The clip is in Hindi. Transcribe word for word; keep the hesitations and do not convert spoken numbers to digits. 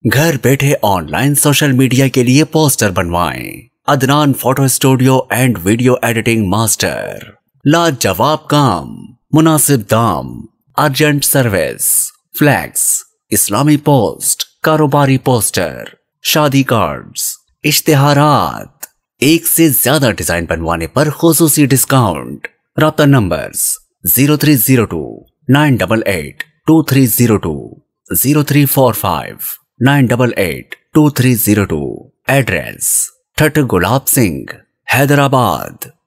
घर बैठे ऑनलाइन सोशल मीडिया के लिए पोस्टर बनवाएं। Adnan photo studio and video editing master. लाजवाब काम, मुनासिब दाम, अर्जेंट सर्विस, फ्लैक्स, इस्लामी पोस्ट, कारोबारी पोस्टर, शादी कार्ड्स, इश्तिहारात, एक से ज्यादा डिजाइन बनवाने पर खुसूसी डिस्काउंट। राब्ता numbers zero three zero two nine eight eight two three zero two, zero three four five nine eight eight two three zero two. Address Thatt Gulab Singh, Hyderabad.